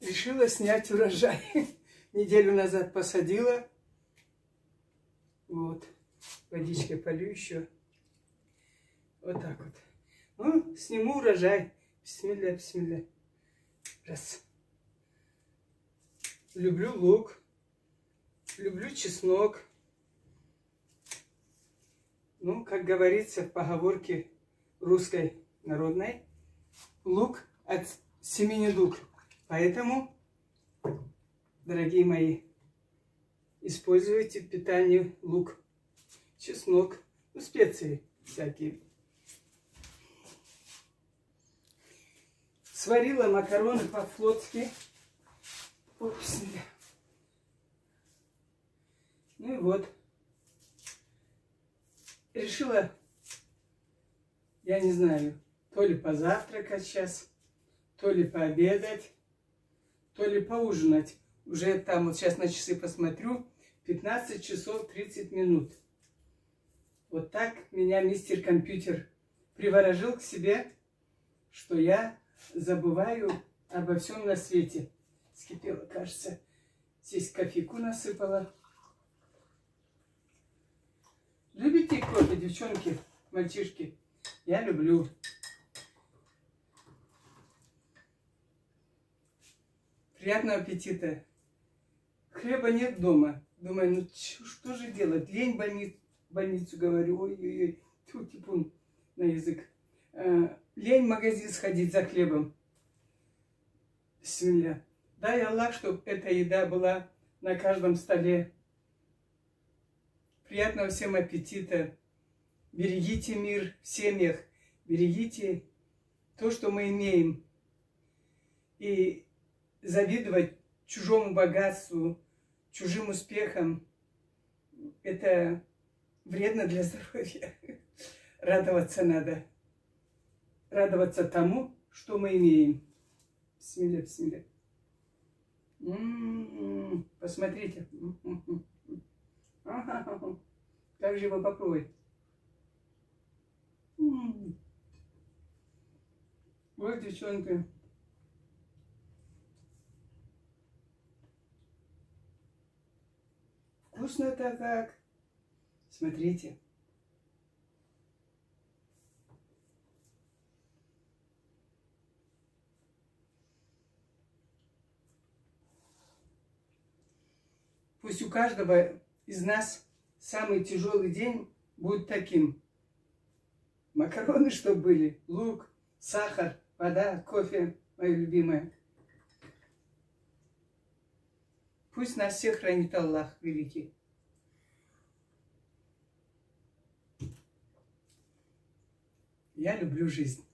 Решила снять урожай. Неделю назад посадила. Вот. Водичкой полью еще. Вот так вот. Ну, сниму урожай. Бисмилля, бисмилля. Раз. Люблю лук. Люблю чеснок. Ну, как говорится в поговорке русской народной, лук от семени дуг. Поэтому, дорогие мои, используйте в питании лук, чеснок, ну, специи всякие. Сварила макароны по-флотски. Ну и вот. Решила, я не знаю, то ли позавтракать сейчас, то ли пообедать, то ли поужинать. Уже там, вот сейчас на часы посмотрю, 15 часов 30 минут. Вот так меня мистер компьютер приворожил к себе, что я забываю обо всем на свете. Скипело, кажется. Здесь кофейку насыпала. Любите кофе, девчонки, мальчишки? Я люблю. Приятного аппетита. Хлеба нет дома. Думаю, ну что же делать? Лень больницу, говорю. Ой-ой-ой. Тьфу-тьфу на язык. Лень в магазин сходить за хлебом. Бисмилля. Дай Аллах, чтобы эта еда была на каждом столе. Приятного всем аппетита. Берегите мир в семьях. Берегите то, что мы имеем. И завидовать чужому богатству, чужим успехам, это вредно для здоровья. Радоваться надо. Радоваться тому, что мы имеем. Бисмилля, бисмилля. Посмотрите. Как же его попробовать? Вот, девчонка. Вкусно-то как. Смотрите. Пусть у каждого из нас самый тяжелый день будет таким. Макароны, что были, лук, сахар, вода, кофе, мое любимое. Пусть нас всех хранит Аллах Великий. Я люблю жизнь.